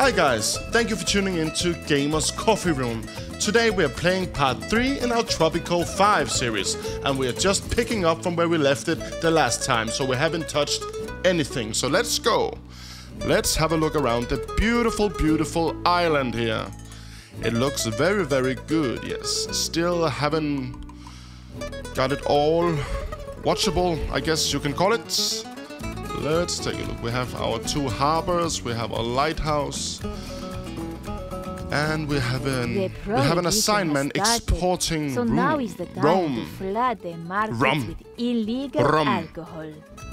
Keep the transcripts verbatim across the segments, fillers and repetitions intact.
Hi guys, thank you for tuning in to Gamer's Coffee Room. Today we are playing part three in our Tropico five series, and we are just picking up from where we left it the last time, so we haven't touched anything. So let's go. Let's have a look around the beautiful, beautiful island here. It looks very, very good, yes. Still haven't got it all watchable, I guess you can call it. Let's take a look. We have our two harbors, we have a lighthouse, and we have an we have an assignment exporting so rum. now is the time rum. to flood the markets Rum. with illegal Rum. alcohol.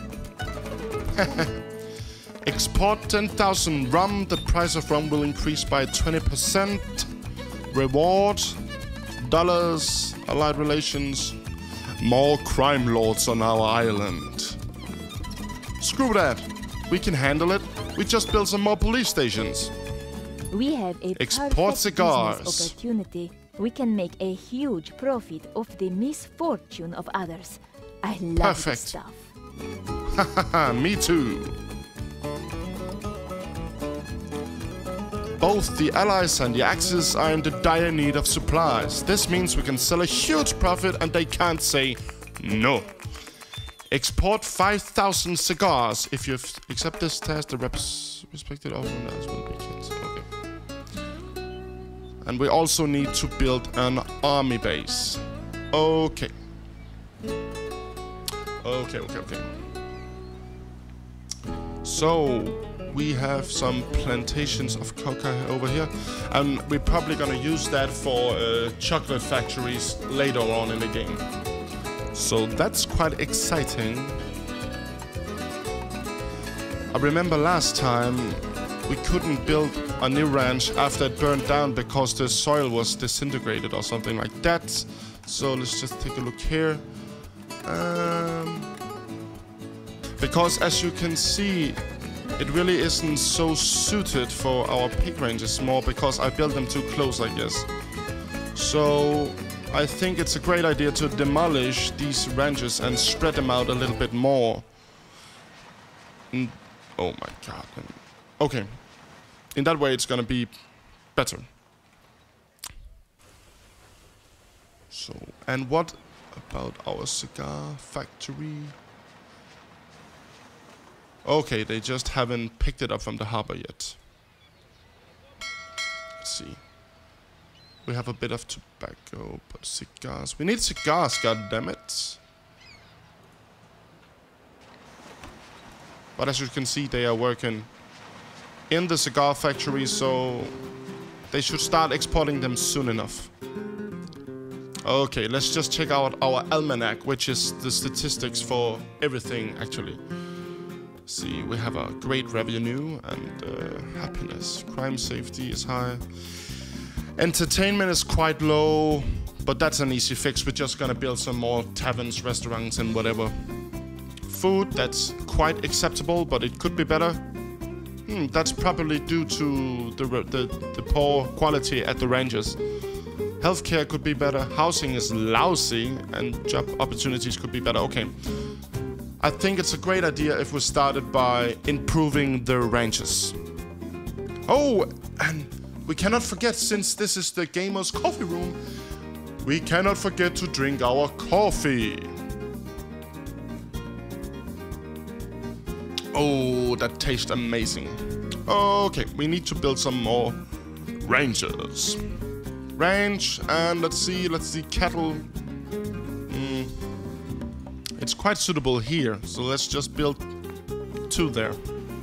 Export ten thousand rum. The price of rum will increase by twenty percent. Reward, dollars, allied relations, more crime lords on our island. Screw that. We can handle it. We just built some more police stations. We have a Export perfect cigars. business opportunity. We can make a huge profit of the misfortune of others. I love Perfect. this stuff. Haha, me too. Both the Allies and the Axis are in the dire need of supplies. This means we can sell a huge profit and they can't say no. Export five thousand cigars. If you accept this task, the reps respected owners will be killed. Okay. And we also need to build an army base. Okay. Okay, okay, okay. So, we have some plantations of coca over here, and we're probably gonna use that for uh, chocolate factories later on in the game. So that's quite exciting. I remember last time we couldn't build a new ranch after it burned down because the soil was disintegrated or something like that. So let's just take a look here. Um, because as you can see, it really isn't so suited for our pig ranges more because I built them too close, I guess. So I think it's a great idea to demolish these ranches and spread them out a little bit more. And, oh my god. Okay. In that way it's gonna be better. So, and what about our cigar factory? Okay, they just haven't picked it up from the harbor yet. Let's see. We have a bit of tobacco, but cigars. We need cigars, goddammit. But as you can see, they are working in the cigar factory, so they should start exporting them soon enough. Okay, let's just check out our almanac, which is the statistics for everything, actually. See, we have a great revenue and uh, happiness. Crime safety is high. Entertainment is quite low, but that's an easy fix. We're just gonna build some more taverns, restaurants, and whatever. Food, that's quite acceptable, but it could be better. Hmm, that's probably due to the, the, the poor quality at the ranges. Healthcare could be better. Housing is lousy, and job opportunities could be better. Okay. I think it's a great idea if we started by improving the ranches. Oh, and we cannot forget, since this is the Gamer's Coffee Room, we cannot forget to drink our coffee. Oh, that tastes amazing. Okay, we need to build some more ranches. Ranch, and let's see, let's see, cattle. Mm. It's quite suitable here, so let's just build two there.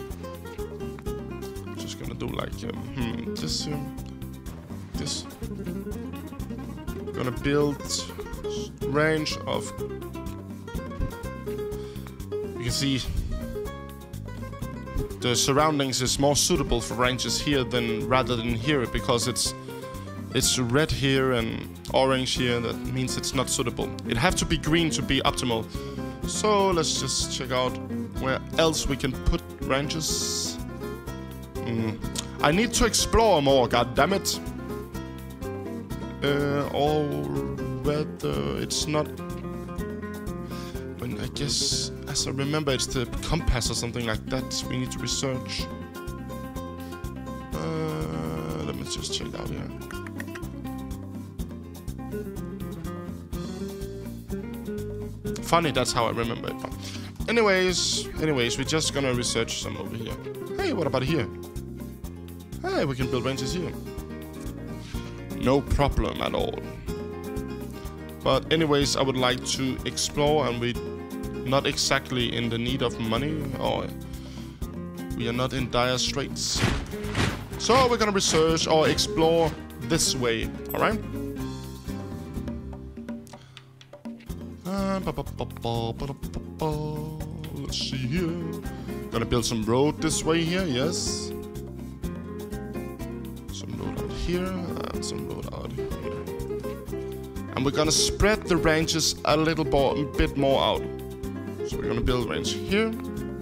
Just gonna do like um, hmm, this, um, this. Gonna build range of. You can see the surroundings is more suitable for ranches here than rather than here because it's it's red here and orange here. That means it's not suitable. It have to be green to be optimal. So let's just check out where else we can put ranches. Mm. I need to explore more, goddammit. Uh, or whether it's not. When I guess, as I remember, it's the compass or something like that. We need to research. Uh, let's just check out here. Funny, that's how I remember it. But anyways, anyways, we're just gonna research some over here. Hey, what about here? Hey, we can build ranches here. No problem at all. But anyways, I would like to explore, and we're not exactly in the need of money, or we are not in dire straits. So we're gonna research or explore this way, alright? Uh, let's see here. Gonna build some road this way here, yes. Some road out here, and some road out here. And we're gonna spread the ranches a little bo- bit more out. So we're gonna build a range here.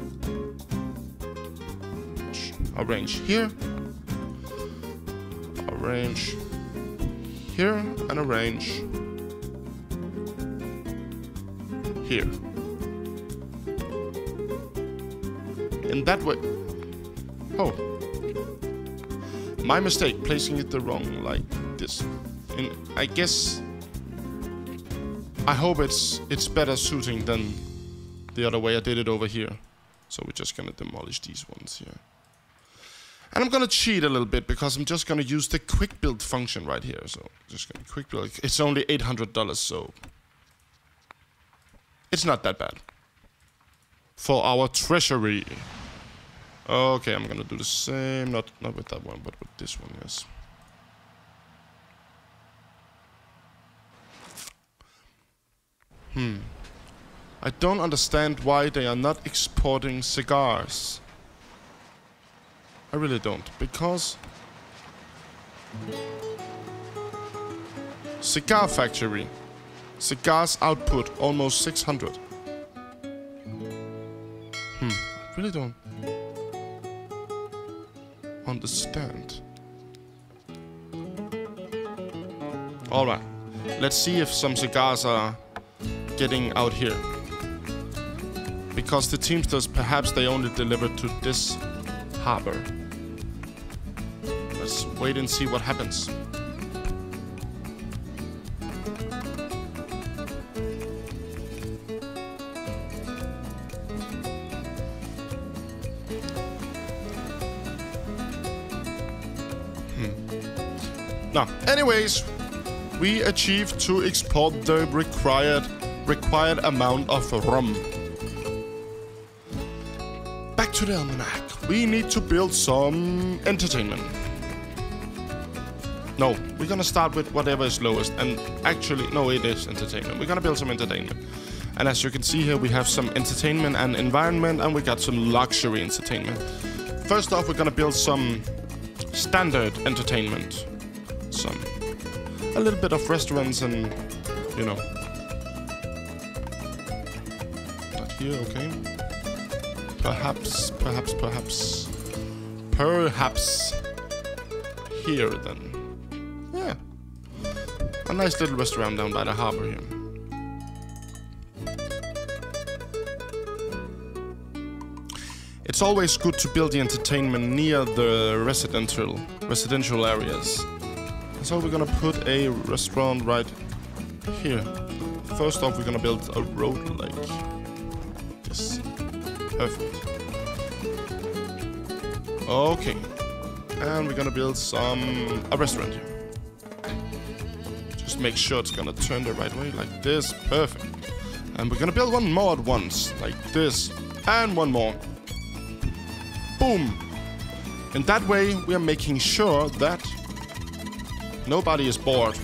A range here. A range here, and a range here. In that way. Oh. My mistake, placing it the wrong, like this. And I guess I hope it's it's better suiting than the other way I did it over here. So we're just gonna demolish these ones here. And I'm gonna cheat a little bit because I'm just gonna use the quick build function right here. So just gonna quick build. It's only eight hundred dollars, so it's not that bad. For our treasury. Okay, I'm gonna do the same. Not not with that one, but with this one, yes. Hmm. I don't understand why they are not exporting cigars. I really don't, because cigar factory, cigars output almost six hundred. Hmm, I really don't understand. All right, let's see if some cigars are getting out here, because the Teamsters, perhaps they only delivered to this harbor. Let's wait and see what happens. Hmm. Now, anyways, we achieved to export the required required amount of rum. Back to the almanac. We need to build some entertainment. No, we're gonna start with whatever is lowest. And actually, no, it is entertainment. We're gonna build some entertainment. And as you can see here, we have some entertainment and environment, and we got some luxury entertainment. First off, we're gonna build some standard entertainment. Some, a little bit of restaurants and, you know. Not here, okay. Perhaps, perhaps, perhaps, perhaps here then. Yeah. A nice little restaurant down by the harbor here. It's always good to build the entertainment near the residential residential areas. So we're gonna put a restaurant right here. First off, we're gonna build a road like this. Perfect. Okay. And we're gonna build some a restaurant here. Just make sure it's gonna turn the right way like this. Perfect. And we're gonna build one more at once, like this. And one more. Boom. In that way, we are making sure that nobody is bored.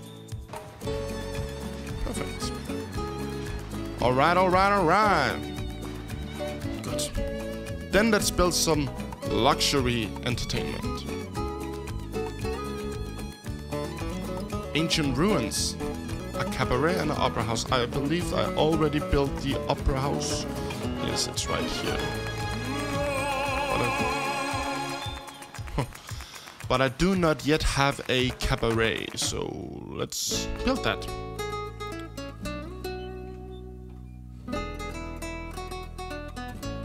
Perfect. Alright, alright, alright. Good. Then let's build some luxury entertainment. Ancient ruins. A cabaret and an opera house. I believe I already built the opera house. Yes, it's right here. But I, but I do not yet have a cabaret, so let's build that.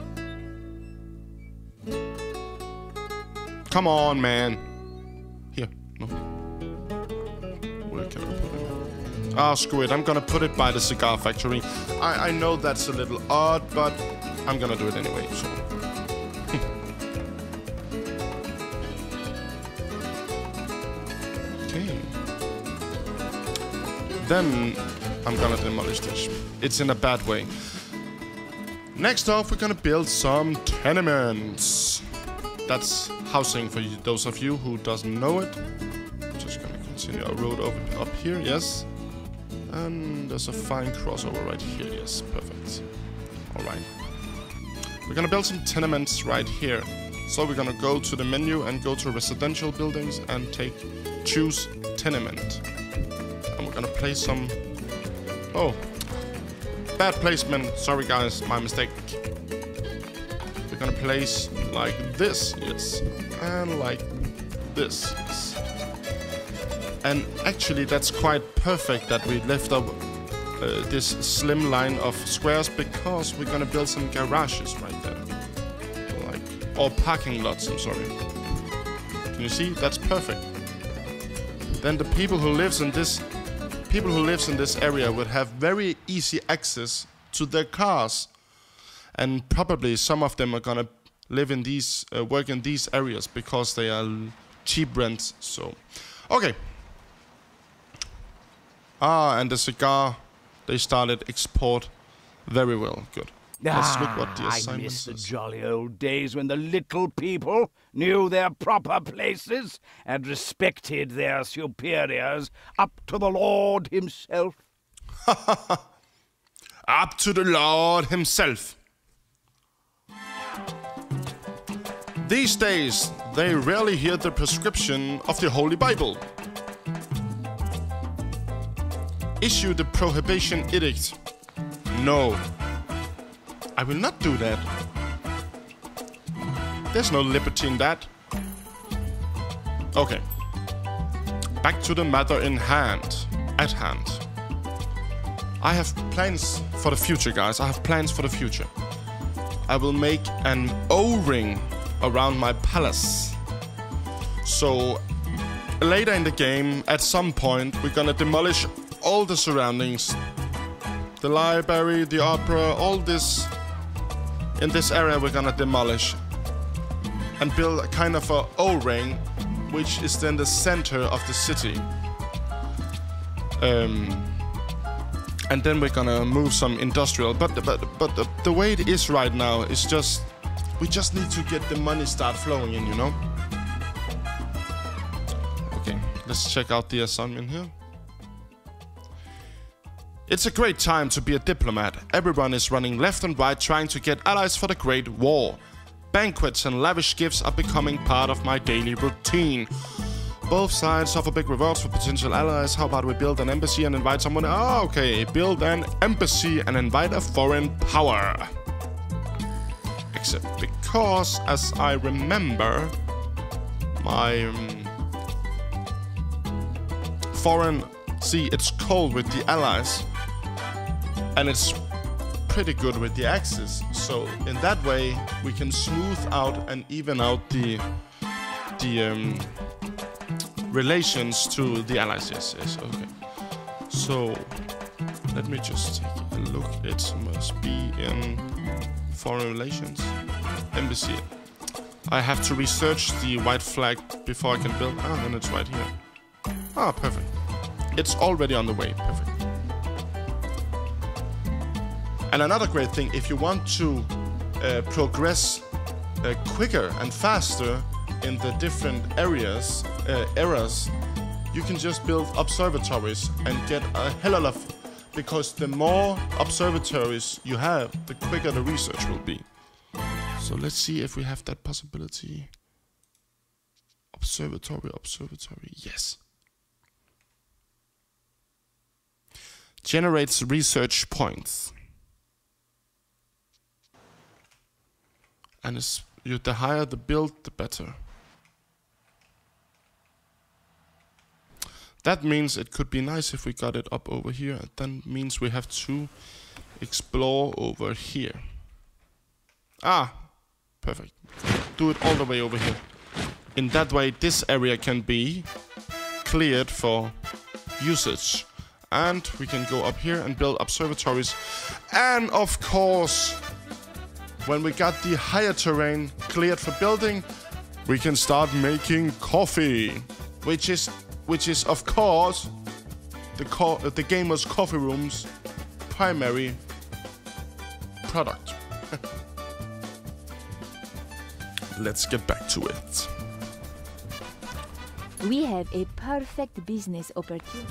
Come on, man. Here. No. Where can I put it? Ah, oh, screw it. I'm gonna put it by the cigar factory. I, I know that's a little odd, but I'm gonna do it anyway, so. Okay. Then I'm gonna demolish this. It's in a bad way. Next off, we're gonna build some tenements. That's housing for you, those of you who doesn't know it. Just gonna continue our road over up here, yes. And there's a fine crossover right here, yes, perfect. Alright. We're gonna build some tenements right here. So we're gonna go to the menu and go to residential buildings and take, choose tenement. And we're gonna place some, oh, bad placement, sorry guys, my mistake. We're gonna place like this, yes, and like this, yes. And actually that's quite perfect that we left up uh, this slim line of squares because we're gonna build some garages right there. Like, or parking lots, I'm sorry. Can you see? That's perfect. Then the people who lives in this people who lives in this area would have very easy access to their cars. And probably some of them are gonna live in these, uh, work in these areas because they are cheap rents. So, okay. Ah, and the cigar, they started export very well. Good. Let's look what the Ah, I assignment miss the is. jolly old days when the little people knew their proper places and respected their superiors up to the Lord himself. Up to the Lord himself. These days, they rarely hear the prescription of the Holy Bible. Issue the prohibition edict. No. I will not do that. There's no liberty in that. Okay. Back to the matter in hand. At hand. I have plans for the future, guys. I have plans for the future. I will make an O-ring around my palace. So, later in the game, at some point, we're gonna demolish all the surroundings. The library, the opera, all this. In this area, we're gonna demolish. And build a kind of a O-ring, which is then the center of the city. Um... And then we're gonna move some industrial, but but but the, the way it is right now is just we just need to get the money start flowing in, you know. Okay, let's check out the assignment here. It's a great time to be a diplomat. Everyone is running left and right trying to get allies for the Great War. Banquets and lavish gifts are becoming part of my daily routine. Both sides offer big rewards for potential allies. How about we build an embassy and invite someone? Ah, okay. Build an embassy and invite a foreign power. Except because, as I remember, my um, foreign... See, it's cold with the allies. And it's pretty good with the Axis. So, in that way, we can smooth out and even out the... The... Um, relations to the allies, yes, yes, okay. So, let me just take a look. It must be in foreign relations. Embassy. I have to research the white flag before I can build. Ah, then it's right here. Ah, perfect. It's already on the way, perfect. And another great thing, if you want to uh, progress uh, quicker and faster in the different areas, uh, eras, you can just build observatories and get a hell of, because the more observatories you have, the quicker the research will be. So let's see if we have that possibility. Observatory, observatory, yes. Generates research points. And it's, you, the higher the build, the better. That means it could be nice if we got it up over here. That means we have to explore over here. Ah, perfect. Do it all the way over here. In that way, this area can be cleared for usage. And we can go up here and build observatories. And of course, when we got the higher terrain cleared for building, we can start making coffee, which is, which is of course, the co the gamers' coffee room's primary product. Let's get back to it. We have a perfect business opportunity.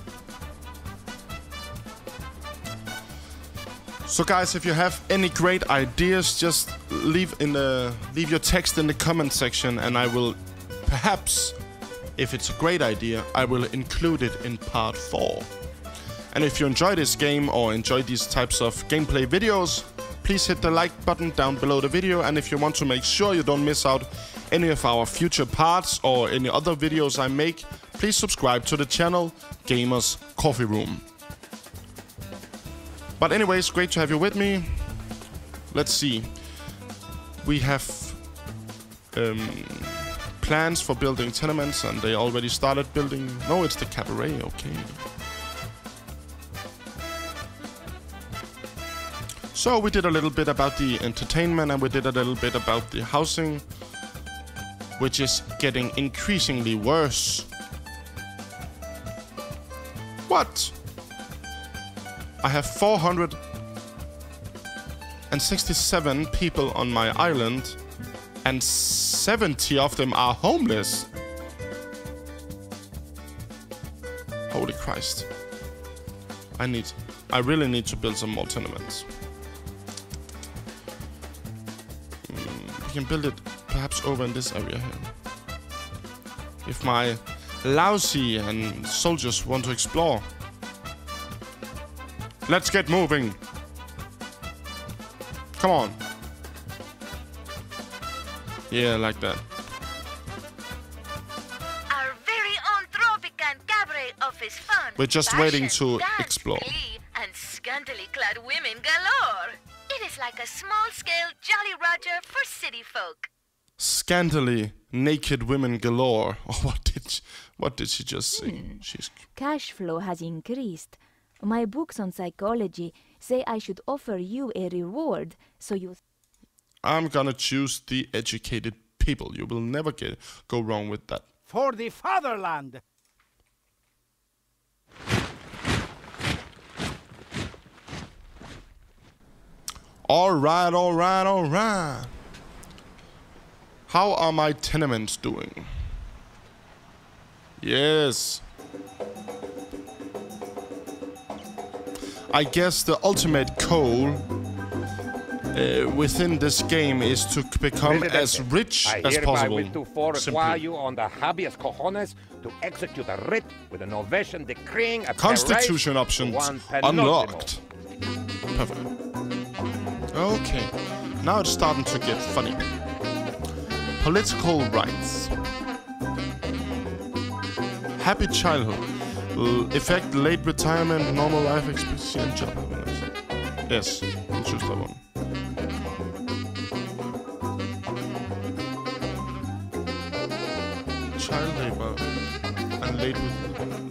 So guys, if you have any great ideas, just leave in the leave your text in the comment section, and I will perhaps, if it's a great idea, I will include it in part four. And if you enjoy this game or enjoy these types of gameplay videos, please hit the like button down below the video. And if you want to make sure you don't miss out any of our future parts or any other videos I make, please subscribe to the channel Gamers Coffee Room. But anyways, great to have you with me. Let's see. We have um, plans for building tenements, and they already started building. No, it's the cabaret, okay. So we did a little bit about the entertainment, and we did a little bit about the housing, which is getting increasingly worse. What? I have four hundred sixty-seven people on my island, and seventy of them are homeless. Holy Christ. I need, I really need to build some more tenements. Mm, we can build it perhaps over in this area here. If my lousy and soldiers want to explore. Let's get moving. Come on. Yeah, like that. Our very own Tropican cabaret office fun. We're just Fashion, waiting to dance, explore. Glee, and scantily clad women galore. It is like a small-scale Jolly Roger for city folk. Scantily naked women galore. Oh, what did she, what did she just say? Hmm. She's Cash flow has increased. My books on psychology say I should offer you a reward, so you... I'm gonna choose the educated people. You will never get go wrong with that. For the fatherland! Alright, alright, alright. How are my tenements doing? Yes. I guess the ultimate goal uh, within this game is to become as rich I as hereby possible. will to require Simply. you on the habeas cojones to execute a writ with an ovation decreeing a Constitution parade options one penultimo. unlocked. Perfect. Okay, now it's starting to get funny. Political rights. Happy childhood. L effect late retirement, normal life expectancy, and job happiness. Yes, we'll choose that one. Child labor and late with.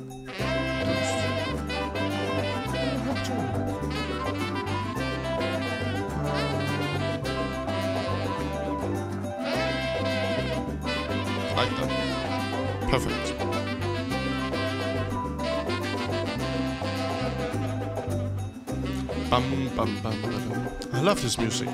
Like that. Perfect. Bum, bum, bum, bum. I love this music.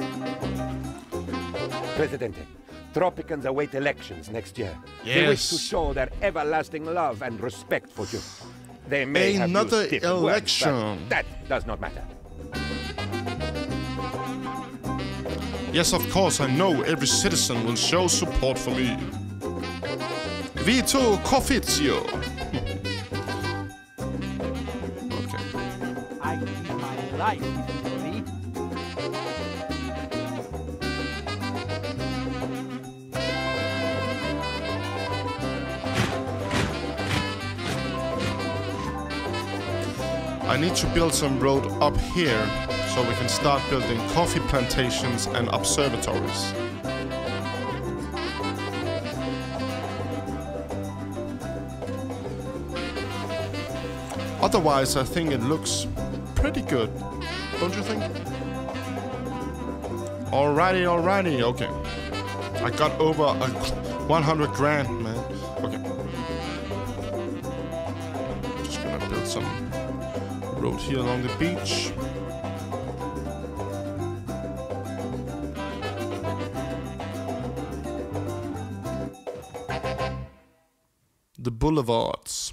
Presidente, Tropicans await elections next year. They wish to Yes. show their everlasting love and respect for you. They may Another have used different words, election. but that does not matter. Yes, of course, I know every citizen will show support for me. Vito Coffizio. Okay. I give my life for thee. I need to build some road up here so we can start building coffee plantations and observatories. Otherwise, I think it looks pretty good. Don't you think? Alrighty, alrighty, okay. I got over a one hundred grand, man. Okay. Just gonna build some road here along the beach. The boulevards.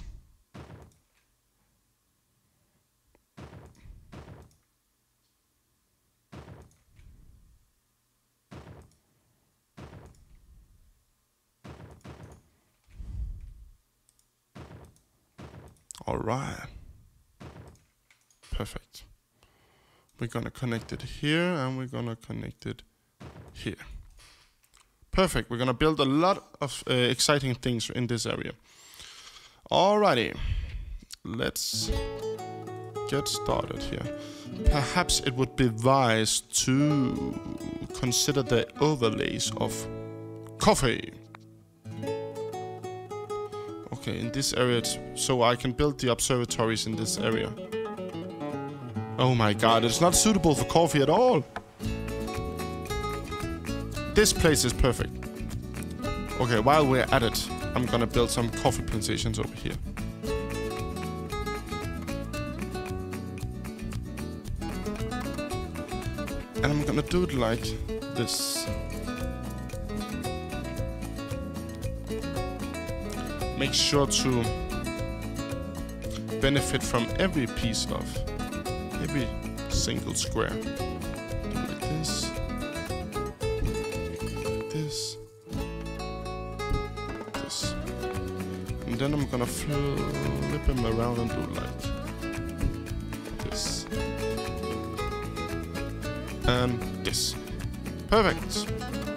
All right. Perfect. We're gonna connect it here and we're gonna connect it here. Perfect. We're gonna build a lot of uh, exciting things in this area. Alrighty. Let's get started here. Perhaps it would be wise to consider the overlays of coffee. Okay, in this area, so I can build the observatories in this area. Oh my god, it's not suitable for coffee at all. This place is perfect. Okay, while we're at it, I'm gonna build some coffee plantations over here. And I'm gonna do it like this. Make sure to benefit from every piece of, every single square. Do it like this. Like this. This. And then I'm gonna flip him around and do like this. And this. Perfect.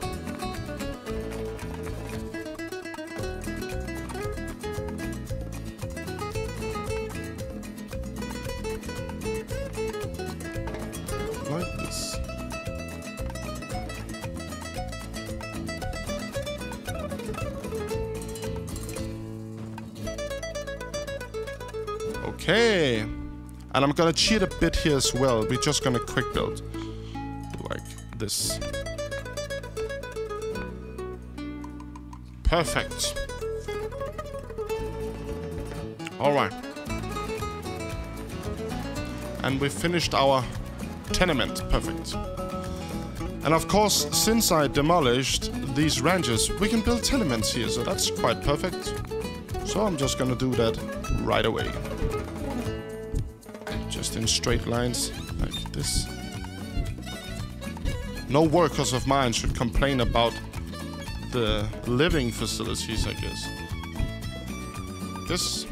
Like this. Okay. And I'm gonna cheat a bit here as well. We're just gonna quick build. Like this. Perfect. Alright. And we finished our tenement. Perfect. And of course, since I demolished these ranches, we can build tenements here, so that's quite perfect. So I'm just gonna do that right away. Just in straight lines, like this. No workers of mine should complain about the living facilities, I guess. This.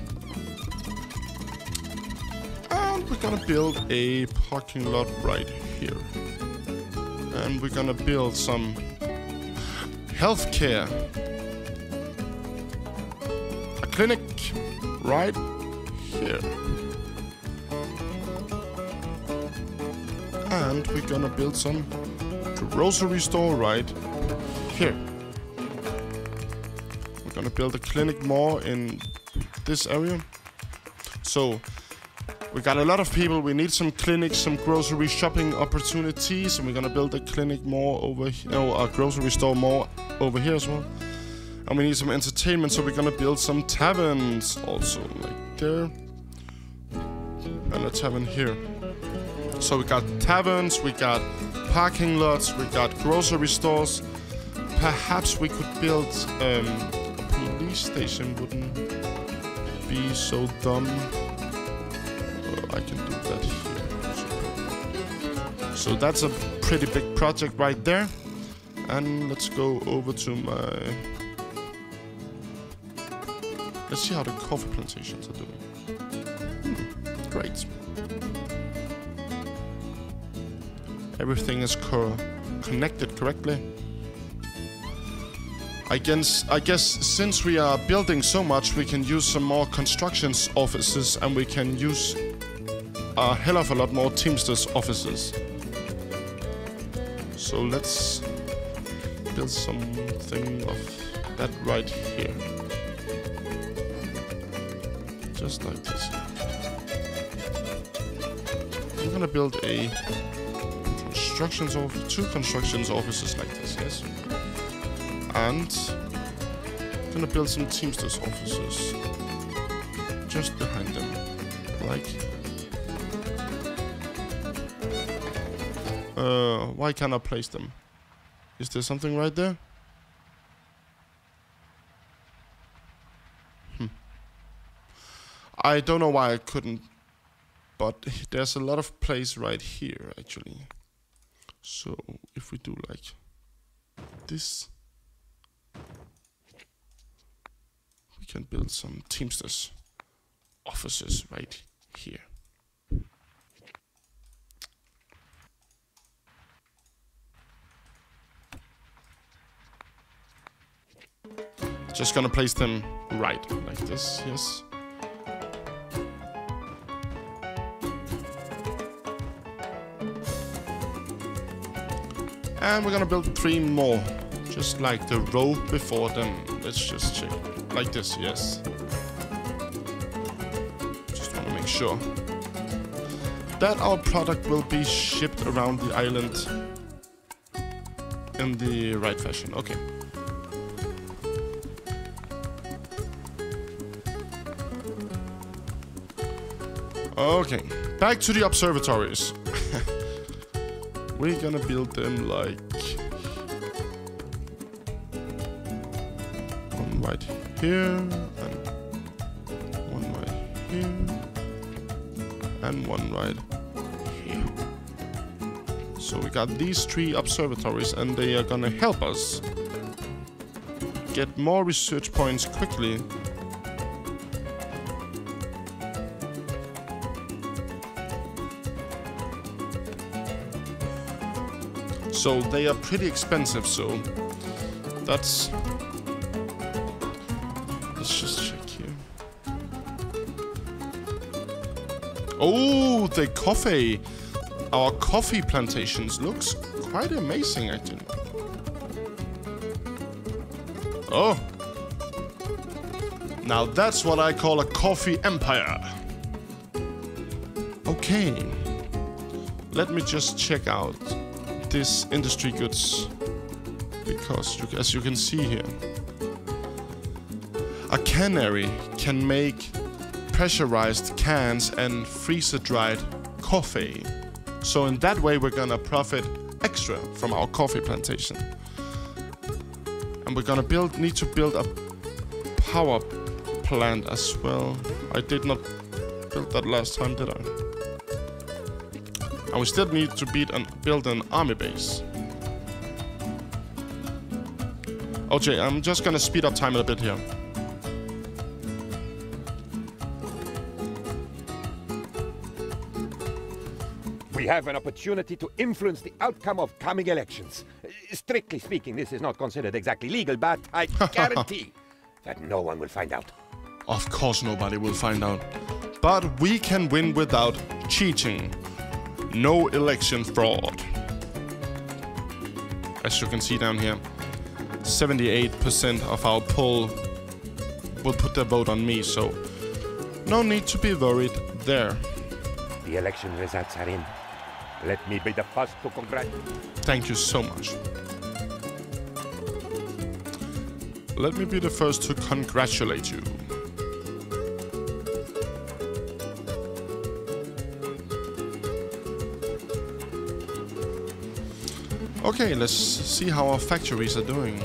And we're gonna build a parking lot right here. And we're gonna build some healthcare. A clinic right here. And we're gonna build some grocery store right here. We're gonna build a clinic more in this area. So we got a lot of people. We need some clinics, some grocery shopping opportunities, and we're gonna build a clinic more over here, no, a grocery store more over here as well. And we need some entertainment, so we're gonna build some taverns also, like there, and a tavern here. So we got taverns, we got parking lots, we got grocery stores. Perhaps we could build um, a police station. Wouldn't be so dumb. I can do that here. So that's a pretty big project right there. And let's go over to my... Let's see how the coffee plantations are doing. Hmm, great. Everything is co connected correctly. I guess, I guess since we are building so much, we can use some more construction offices, and we can use a hell of a lot more Teamsters offices. So let's build something of that right here. Just like this. we're gonna build a constructions office, two constructions offices like this, yes. And we're gonna build some Teamsters offices just behind them, like. Uh, why can't I place them? Is there something right there? Hmm. I don't know why I couldn't, but there's a lot of place right here actually. So if we do like this, we can build some Teamsters offices right here. Just gonna place them right, like this, yes. And we're gonna build three more, just like the row before them. Let's just check, like this, yes. Just wanna make sure that our product will be shipped around the island in the right fashion, okay. Okay, back to the observatories. We're gonna build them like one right here, and one right here, and one right here. So we got these three observatories, and they are gonna help us get more research points quickly. So they are pretty expensive, so that's... Let's just check here. Oh, the coffee! Our coffee plantations looks quite amazing, actually. Oh! Now that's what I call a coffee empire. Okay. Let me just check out this industry goods, because you, as you can see here, a cannery can make pressurized cans and freezer-dried coffee. So in that way we're gonna profit extra from our coffee plantation. And we're gonna build need to build a power plant as well. I did not build that last time, did I? And we still need to beat and build an army base. Okay, I'm just gonna speed up time a bit here. We have an opportunity to influence the outcome of coming elections. Strictly speaking, this is not considered exactly legal, but I guarantee that no one will find out. Of course nobody will find out. But we can win without cheating. No election fraud. As you can see down here, seventy-eight percent of our poll will put their vote on me, so no need to be worried there. The election results are in. Let me be the first to congratulate. Thank you so much. Let me be the first to congratulate you. Okay, let's see how our factories are doing.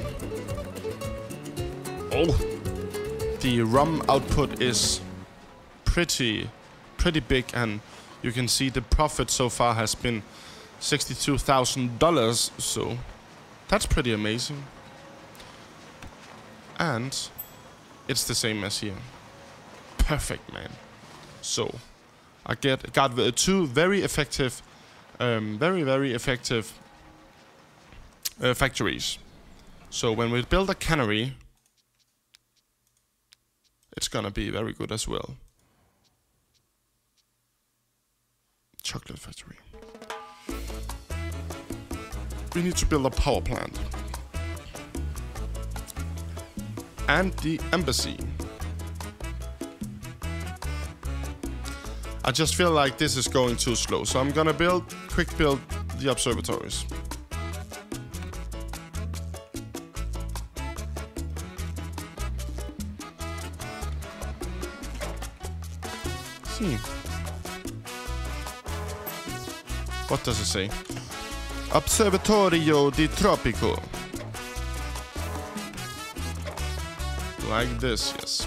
Oh, the rum output is pretty, pretty big, and you can see the profit so far has been sixty-two thousand dollars, so that's pretty amazing. And it's the same as here. Perfect, man. So I get got the two very effective, um, very very effective uh, factories. So when we build a cannery, it's gonna be very good as well. Chocolate factory. We need to build a power plant. And the embassy. I just feel like this is going too slow. So I'm gonna build, quick build the observatories. See. What does it say? Observatorio di Tropico. Like this, yes.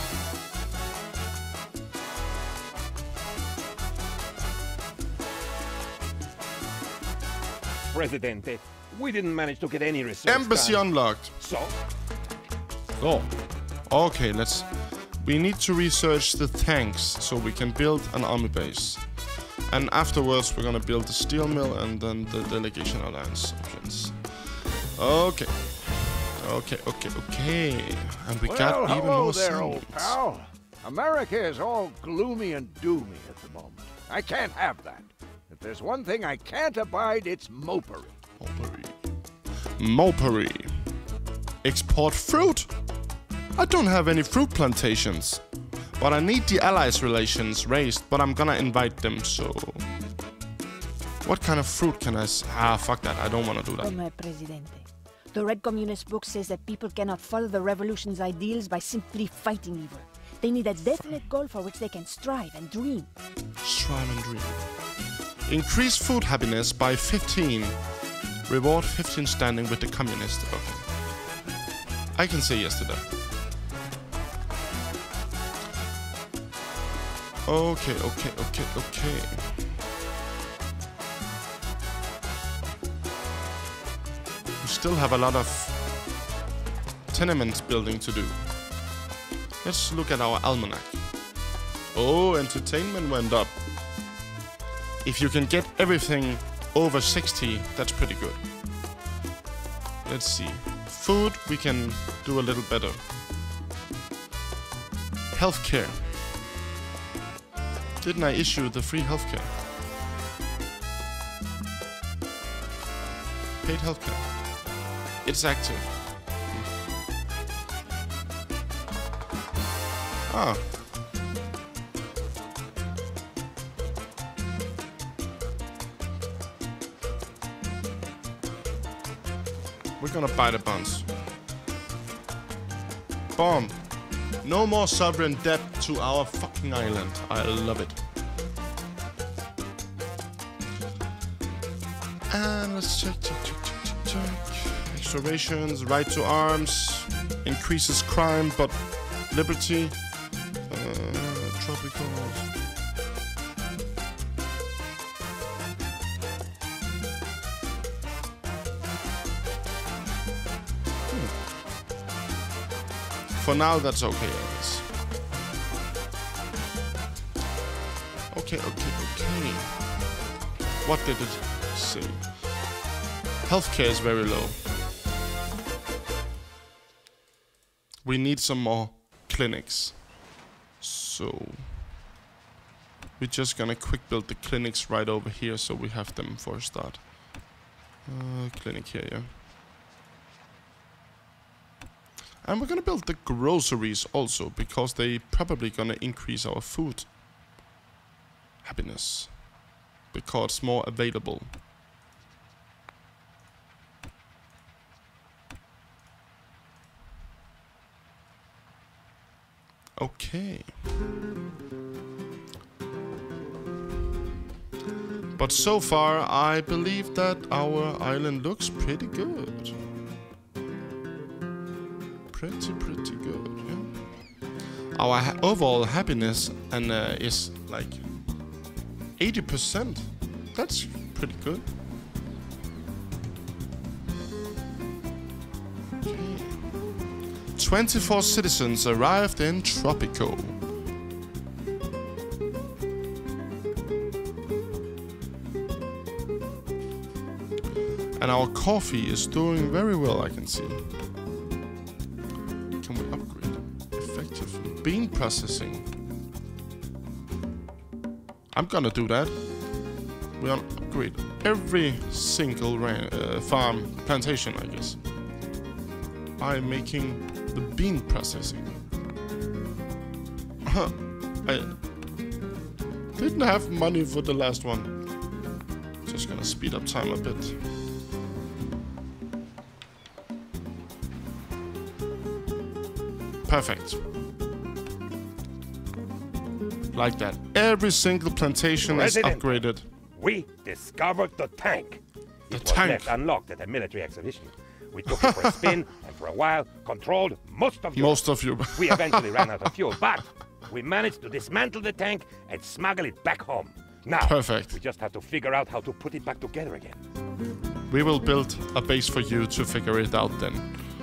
Presidente, we didn't manage to get any research Embassy done. unlocked. So? Oh. Okay, let's... We need to research the tanks so we can build an army base. And afterwards we're gonna build the steel mill and then the delegation alliance options. Okay. Okay, okay, okay. And we Well, got even hello more there, sounds. old pal. America is all gloomy and doomy at the moment. I can't have that. If there's one thing I can't abide, it's mopery. Mopery. Mopery. Export fruit? I don't have any fruit plantations. But I need the allies relations raised, but I'm gonna invite them, so... What kind of fruit can I s- Ah, fuck that, I don't wanna do that. Come Presidente. The Red Communist book says that people cannot follow the revolution's ideals by simply fighting evil. They need a definite goal for which they can strive and dream. Strive and dream. Increase food happiness by fifteen. Reward fifteen standing with the communist. Okay. I can say yes to that. Okay, okay, okay, okay. We still have a lot of tenement building to do. Let's look at our almanac. Oh, entertainment went up. If you can get everything over sixty, that's pretty good. Let's see. Food, we can do a little better. Healthcare. Didn't I issue the free healthcare? Paid healthcare. It's active. Ah. We're gonna buy the bonds. Bomb. No more sovereign debt to our fucking island. I love it. And let's check, check, check, check, check, check. Extra rations, right to arms, increases crime, but liberty. Uh, tropical. For now, that's okay, I guess. Okay, okay, okay. What did it say? Healthcare is very low. We need some more clinics. So... we're just gonna quick build the clinics right over here so we have them for a start. Uh, clinic here, yeah. And we're gonna build the groceries also, because they probably gonna increase our food happiness, because it's more available. Okay. But so far, I believe that our island looks pretty good. Pretty, pretty good, yeah. Our ha overall happiness and uh, is like eighty percent. That's pretty good. Okay. twenty-four citizens arrived in Tropico. And our coffee is doing very well, I can see. Can we upgrade? Effective bean processing. I'm gonna do that. We're gonna upgrade every single ran uh, farm plantation, I guess, by making the bean processing. I, Didn't have money for the last one. Just gonna speed up time a bit. Perfect. Like that. Every single plantation President, is upgraded. We discovered the tank. The it tank. was left unlocked at a military exhibition. We took it for a spin, and for a while, controlled most of Europe. Most of you. We eventually ran out of fuel, but we managed to dismantle the tank and smuggle it back home. Now, Perfect. we just have to figure out how to put it back together again. We will build a base for you to figure it out then.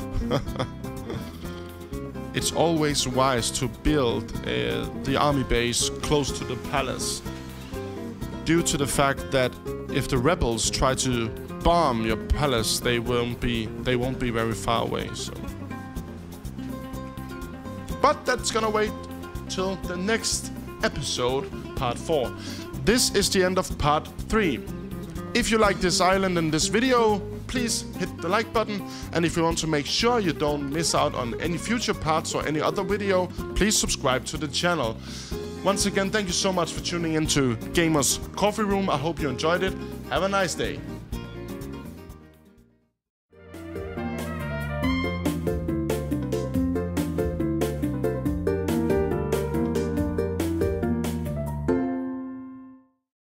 It's always wise to build uh, the army base close to the palace, due to the fact that if the rebels try to bomb your palace, they won't be they won't be very far away. So, but that's gonna wait till the next episode, part four. This is the end of part three. If you like this island and this video, please hit the like button, and if you want to make sure you don't miss out on any future parts or any other video, please subscribe to the channel. Once again, thank you so much for tuning into Gamers Coffee Room. I hope you enjoyed it. Have a nice day.